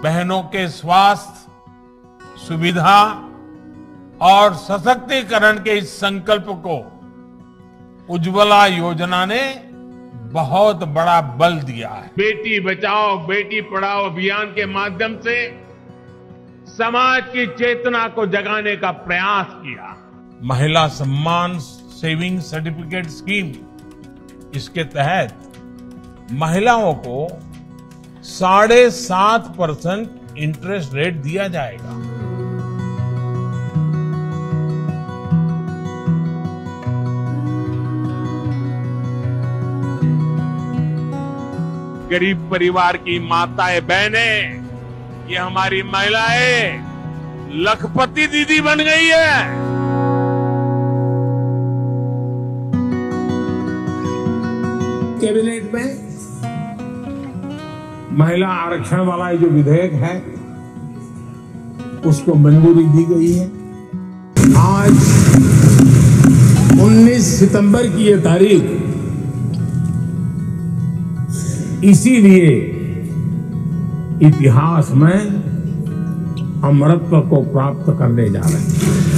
बहनों के स्वास्थ्य, सुविधा और सशक्तिकरण के इस संकल्प को उज्ज्वला योजना ने बहुत बड़ा बल दिया है। बेटी बचाओ बेटी पढ़ाओ अभियान के माध्यम से समाज की चेतना को जगाने का प्रयास किया। महिला सम्मान सेविंग सर्टिफिकेट स्कीम, इसके तहत महिलाओं को 7.5% इंटरेस्ट रेट दिया जाएगा। गरीब परिवार की माताएं बहनें, ये हमारी महिलाएं लखपति दीदी बन गई है। कैबिनेट में महिला आरक्षण वाला जो विधेयक है उसको मंजूरी दी गई है। आज 19 सितंबर की ये तारीख इसीलिए इतिहास में अमरत्व को प्राप्त करने जा रहे हैं।